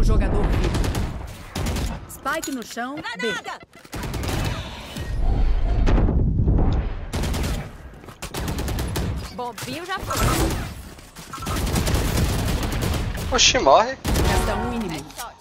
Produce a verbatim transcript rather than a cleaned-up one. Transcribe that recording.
jogador vivo. Spike no chão. B. Bombinho já foi. Oxi, morre. Resta um inimigo.